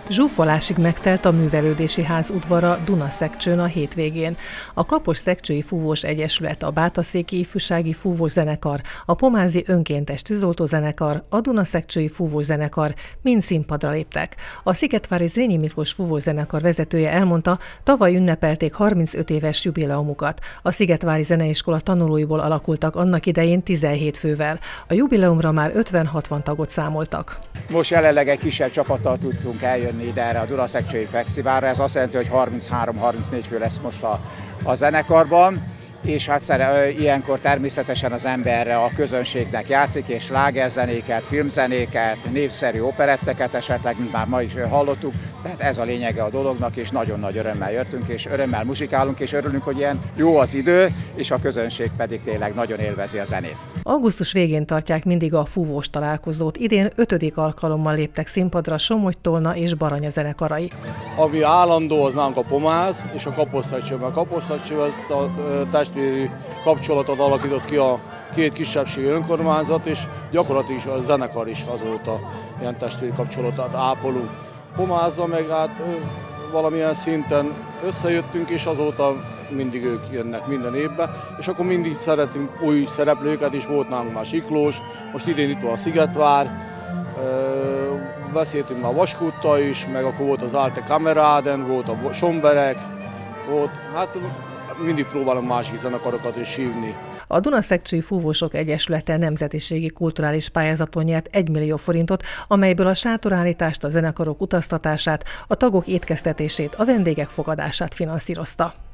Zsúfolásig megtelt a művelődési ház udvara Dunaszekcsőn a hétvégén. A Kaposszekcsői Fúvós Egyesület, a Bátaszéki Ifjúsági Fúvós Zenekar, a Pomázi Önkéntes Tűzoltózenekar, a Dunaszekcsői Fúvós Zenekar mind színpadra léptek. A szigetvári Zrínyi Miklós Fúvós Zenekar vezetője elmondta, tavaly ünnepelték 35 éves jubileumukat. A Szigetvári Zeneiskola tanulóiból alakultak annak idején 17 fővel. A jubileumra már 50-60 tagot számoltak. Most jelenleg egy kisebb csapattal tudtunk eljönni ide erre a Dunaszekcsői Fesztiválra. Ez azt jelenti, hogy 33-34 fő lesz most a zenekarban. És hát ilyenkor természetesen az ember a közönségnek játszik, és slágerzenéket, filmzenéket, népszerű operetteket esetleg, mint már ma is hallottuk. Tehát ez a lényege a dolognak, és nagyon nagy örömmel jöttünk, és örömmel muzsikálunk, és örülünk, hogy ilyen jó az idő, és a közönség pedig tényleg nagyon élvezi a zenét. Augusztus végén tartják mindig a fúvós találkozót. Idén 5. alkalommal léptek színpadra Somogy, Tolna és Baranya zenekarai. Ami állandó, az nálunk a Pomáz és a Kaposszekcső. A Kaposszekcső a testvéri kapcsolatot alakított ki a két kisebbségi önkormányzat, és gyakorlatilag is a zenekar is azóta ilyen testvéri kapcsolatot ápolunk. Pomázzal meg hát valamilyen szinten összejöttünk, és azóta mindig ők jönnek minden évben, és akkor mindig szeretünk új szereplőket is, volt nálunk már Siklós, most idén itt van a Szigetvár, beszéltünk már Vaskuttal is, meg akkor volt az Alte Kameraden, volt a Somberek, volt, hát mindig próbálom másik zenekarokat is hívni. A Dunaszekcsői Fúvósok Egyesülete nemzetiségi kulturális pályázaton nyert 1 millió forintot, amelyből a sátorállítást, a zenekarok utaztatását, a tagok étkeztetését, a vendégek fogadását finanszírozta.